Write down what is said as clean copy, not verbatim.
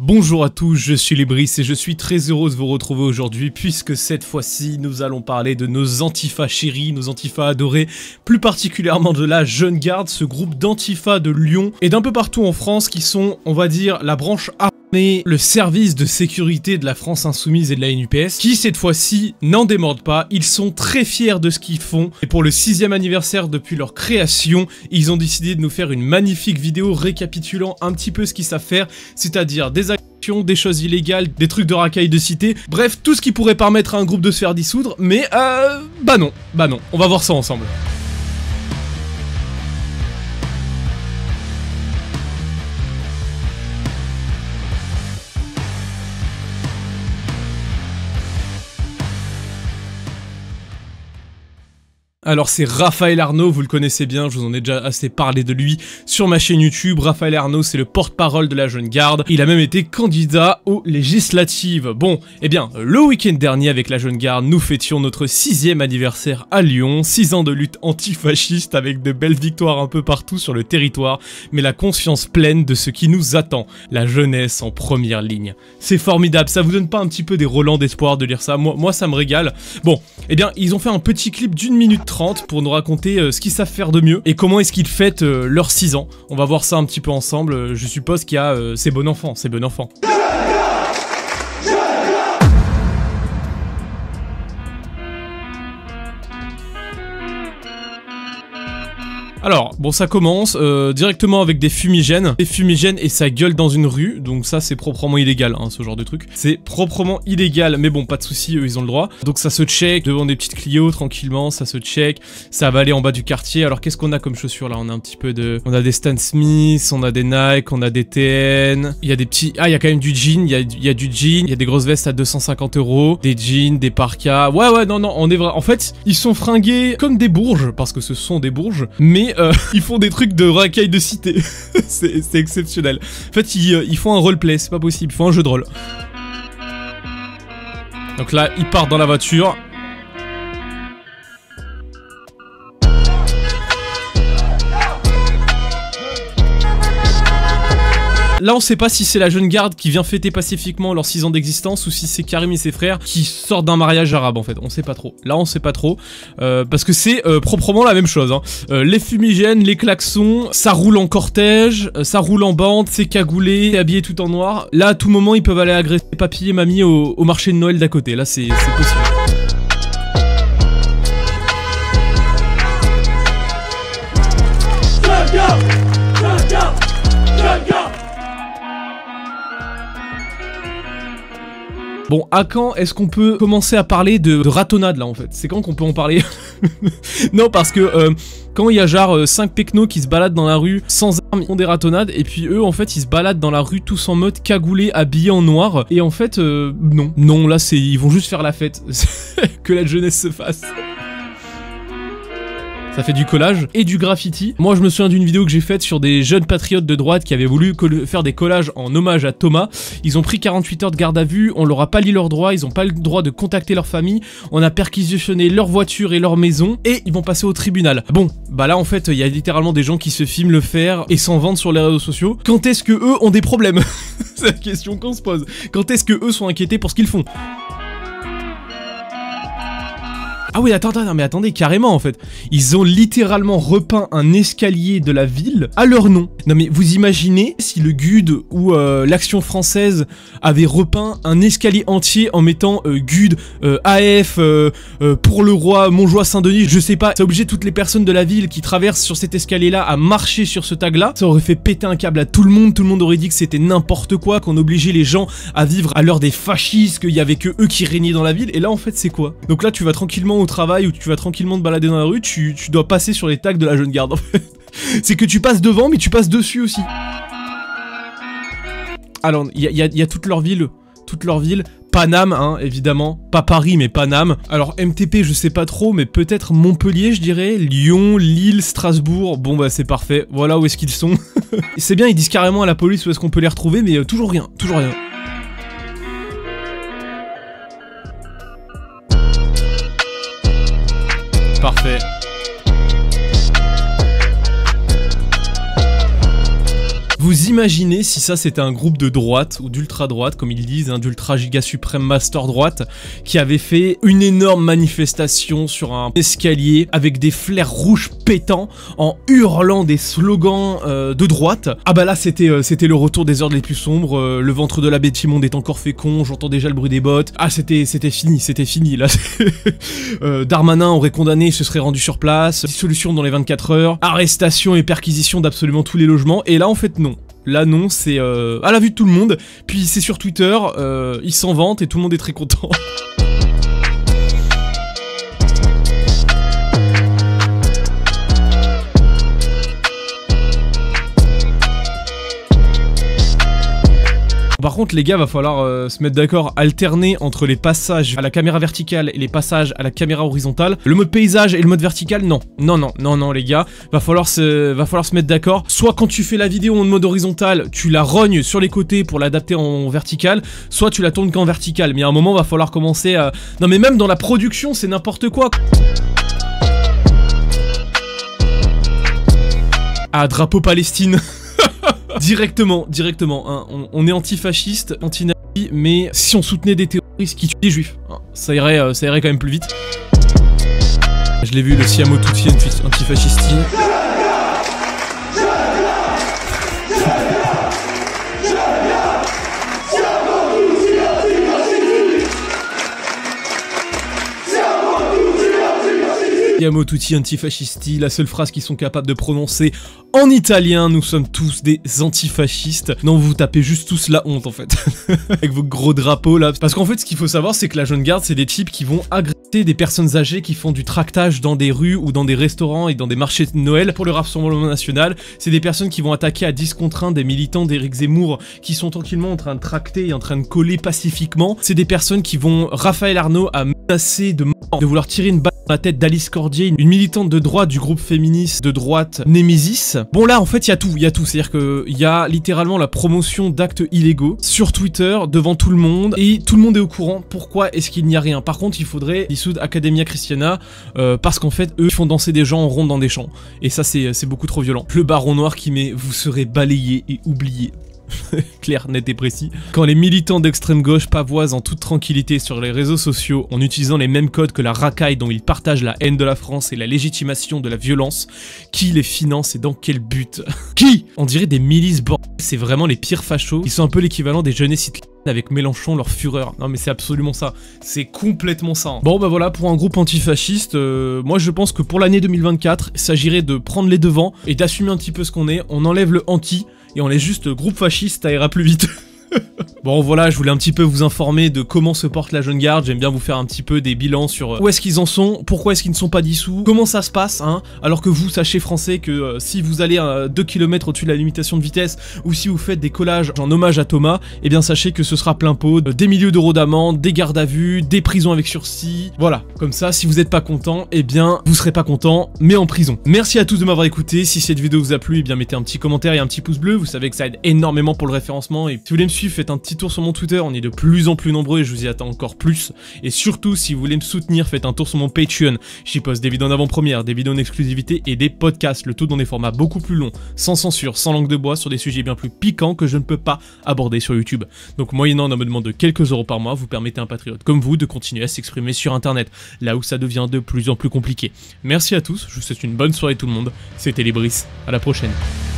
Bonjour à tous, je suis Libris et je suis très heureux de vous retrouver aujourd'hui puisque cette fois-ci nous allons parler de nos Antifa chéris, nos Antifa adorés, plus particulièrement de la Jeune Garde, ce groupe d'Antifa de Lyon et d'un peu partout en France qui sont, on va dire, la branche armée, le service de sécurité de la France Insoumise et de la NUPS, qui cette fois-ci n'en démordent pas, ils sont très fiers de ce qu'ils font et pour le 6e anniversaire depuis leur création, ils ont décidé de nous faire une magnifique vidéo récapitulant un petit peu ce qu'ils savent faire, c'est-à-dire des actions, des choses illégales, des trucs de racailles de cité, bref, tout ce qui pourrait permettre à un groupe de se faire dissoudre, mais bah non, on va voir ça ensemble. Alors c'est Raphaël Arnaud, vous le connaissez bien, je vous en ai déjà assez parlé de lui sur ma chaîne YouTube. Raphaël Arnaud, c'est le porte-parole de la Jeune Garde, il a même été candidat aux législatives. Bon, eh bien, le week-end dernier avec la Jeune Garde, nous fêtions notre 6e anniversaire à Lyon, 6 ans de lutte antifasciste avec de belles victoires un peu partout sur le territoire, mais la conscience pleine de ce qui nous attend, la jeunesse en première ligne. C'est formidable, ça vous donne pas un petit peu des relents d'espoir de lire ça? Moi ça me régale. Bon, eh bien, ils ont fait un petit clip d'1 minute 30 pour nous raconter ce qu'ils savent faire de mieux et comment est-ce qu'ils fêtent leurs 6 ans. On va voir ça un petit peu ensemble, je suppose qu'il y a ces bons enfants, Alors, bon ça commence directement avec des fumigènes et ça gueule dans une rue, donc ça c'est proprement illégal, hein, ce genre de truc. C'est proprement illégal, mais bon, pas de soucis, eux ils ont le droit. Donc ça se check devant des petites Clio, tranquillement, ça se check, ça va aller en bas du quartier. Alors qu'est-ce qu'on a comme chaussures là? On a un petit peu de... On a des Stan Smith, on a des Nike, on a des TN, il y a des petits... Ah, il y a quand même du jean, il y a du jean, il y a des grosses vestes à 250 €, des jeans, des parkas... Ouais, non, on est vrai... En fait, ils sont fringués comme des bourges, parce que ce sont des bourges, mais ils font des trucs de racailles de cité. c'est exceptionnel. En fait, ils font un roleplay, c'est pas possible, ils font un jeu de rôle. Donc là, ils partent dans la voiture. Là, on sait pas si c'est la Jeune Garde qui vient fêter pacifiquement leurs 6 ans d'existence ou si c'est Karim et ses frères qui sortent d'un mariage arabe en fait. On sait pas trop. Là, on sait pas trop. Parce que c'est proprement la même chose. Hein. Les fumigènes, les klaxons, ça roule en cortège, ça roule en bande, c'est cagoulé, c'est habillé tout en noir. Là, à tout moment, ils peuvent aller agresser papy et mamie au marché de Noël d'à côté. Là, c'est possible. Bon, à quand est-ce qu'on peut commencer à parler de ratonnade là en fait? C'est quand qu'on peut en parler? Non, parce que quand il y a genre 5 pecnos qui se baladent dans la rue sans armes, ils font des ratonnades, et puis eux en fait ils se baladent dans la rue tous en mode cagoulé, habillés en noir, et en fait non, là c'est ils vont juste faire la fête. Que la jeunesse se fasse. Ça fait du collage et du graffiti. Moi je me souviens d'une vidéo que j'ai faite sur des jeunes patriotes de droite qui avaient voulu faire des collages en hommage à Thomas. Ils ont pris 48 heures de garde à vue, on leur a pas lié leurs droits, ils ont pas le droit de contacter leur famille, on a perquisitionné leur voiture et leur maison et ils vont passer au tribunal. Bon, bah là en fait il y a littéralement des gens qui se filment le faire et s'en vendent sur les réseaux sociaux. Quand est-ce que eux ont des problèmes? C'est la question qu'on se pose. Quand est-ce que eux sont inquiétés pour ce qu'ils font? Ah oui, attendez, carrément en fait. Ils ont littéralement repeint un escalier de la ville à leur nom. Non mais vous imaginez si le GUD ou l'Action Française avait repeint un escalier entier en mettant GUD, AF, pour le roi, Montjoie, Saint-Denis, je sais pas. Ça obligeait toutes les personnes de la ville qui traversent sur cet escalier-là à marcher sur ce tag-là. Ça aurait fait péter un câble à tout le monde aurait dit que c'était n'importe quoi, qu'on obligeait les gens à vivre à l'heure des fascistes, qu'il y avait que eux qui régnaient dans la ville. Et là en fait c'est quoi? Donc là tu vas tranquillement au travail ou tu vas tranquillement te balader dans la rue, tu dois passer sur les tags de la Jeune Garde en fait. C'est que tu passes devant mais tu passes dessus aussi. Alors il y a toute leur ville, Paname hein, évidemment, pas Paris mais Paname. Alors MTP je sais pas trop mais peut-être Montpellier je dirais, Lyon, Lille, Strasbourg, bon bah c'est parfait, voilà où est-ce qu'ils sont. C'est bien, ils disent carrément à la police où est-ce qu'on peut les retrouver mais toujours rien. Parfait. Vous imaginez si ça c'était un groupe de droite, ou d'ultra droite, comme ils disent, hein, d'ultra giga suprême master droite, qui avait fait une énorme manifestation sur un escalier avec des flares rouges pétants, en hurlant des slogans de droite. Ah bah là c'était le retour des heures les plus sombres, le ventre de l'abbé Timonde est encore fécond, j'entends déjà le bruit des bottes. Ah c'était fini là. Darmanin aurait condamné, il se serait rendu sur place, dissolution dans les 24 heures, arrestation et perquisition d'absolument tous les logements, et là en fait non. Là non, c'est à la vue de tout le monde, puis c'est sur Twitter, il s'en vante et tout le monde est très content. Par contre les gars, va falloir se mettre d'accord, alterner entre les passages à la caméra verticale et les passages à la caméra horizontale. Le mode paysage et le mode vertical, non. Non les gars, va falloir se mettre d'accord. Soit quand tu fais la vidéo en mode horizontal, tu la rognes sur les côtés pour l'adapter en vertical, soit tu la tournes qu'en vertical. Mais à un moment, va falloir commencer à... Non mais même dans la production, c'est n'importe quoi. Ah, drapeau Palestine. Directement, hein. On est antifasciste, anti-nazi, mais si on soutenait des terroristes qui tuent des juifs, hein, ça irait quand même plus vite. Je l'ai vu, le Siamo Tutsi antifascisti. Siamo tutti antifascisti, la seule phrase qu'ils sont capables de prononcer en italien, nous sommes tous des antifascistes. Non, vous tapez juste tous la honte en fait, avec vos gros drapeaux là. Parce qu'en fait, ce qu'il faut savoir, c'est que la Jeune Garde, c'est des types qui vont agresser des personnes âgées qui font du tractage dans des rues ou dans des restaurants et dans des marchés de Noël pour le Rassemblement National. C'est des personnes qui vont attaquer à 10 contre 1 des militants d'Éric Zemmour qui sont tranquillement en train de tracter et en train de coller pacifiquement. C'est des personnes qui vont... Raphaël Arnaud a menacé de mort, de vouloir tirer une balle dans la tête d'Alice Cordier, une militante de droite du groupe féministe de droite Némésis. Bon là en fait il y a tout, c'est-à-dire qu'il y a littéralement la promotion d'actes illégaux sur Twitter devant tout le monde et tout le monde est au courant. Pourquoi est-ce qu'il n'y a rien? Par contre il faudrait dissoudre Academia Christiana parce qu'en fait eux ils font danser des gens en ronde dans des champs et ça c'est beaucoup trop violent. Le baron noir qui met vous serez balayés et oubliés. Clair, net et précis. Quand les militants d'extrême gauche pavoisent en toute tranquillité sur les réseaux sociaux en utilisant les mêmes codes que la racaille dont ils partagent la haine de la France et la légitimation de la violence, qui les finance et dans quel but? Qui? On dirait des milices bordel, c'est vraiment les pires fachos. Ils sont un peu l'équivalent des jeunesses hitlériennes avec Mélenchon, leur fureur. Non mais c'est absolument ça, c'est complètement ça. Hein. Bon bah voilà, pour un groupe antifasciste, moi je pense que pour l'année 2024, il s'agirait de prendre les devants et d'assumer un petit peu ce qu'on est. On enlève le anti et on est juste groupe fasciste, ça ira plus vite. Bon voilà, je voulais un petit peu vous informer de comment se porte la Jeune Garde, j'aime bien vous faire un petit peu des bilans sur où est-ce qu'ils en sont, pourquoi est-ce qu'ils ne sont pas dissous, comment ça se passe, hein, alors que vous sachez français que si vous allez 2 km au-dessus de la limitation de vitesse, ou si vous faites des collages en hommage à Thomas, eh bien sachez que ce sera plein pot, des milliers d'euros d'amende, des gardes à vue, des prisons avec sursis, voilà, comme ça, si vous n'êtes pas content, eh bien vous serez pas content, mais en prison. Merci à tous de m'avoir écouté, si cette vidéo vous a plu, eh bien mettez un petit commentaire et un petit pouce bleu, vous savez que ça aide énormément pour le référencement, et si vous voulez me suivre, faites un petit tour sur mon Twitter, on est de plus en plus nombreux et je vous y attends encore plus. Et surtout, si vous voulez me soutenir, faites un tour sur mon Patreon. J'y poste des vidéos en avant-première, des vidéos en exclusivité et des podcasts, le tout dans des formats beaucoup plus longs, sans censure, sans langue de bois, sur des sujets bien plus piquants que je ne peux pas aborder sur YouTube. Donc moyennant un abonnement de quelques euros par mois, vous permettez à un patriote comme vous de continuer à s'exprimer sur internet, là où ça devient de plus en plus compliqué. Merci à tous, je vous souhaite une bonne soirée tout le monde, c'était Libris, à la prochaine.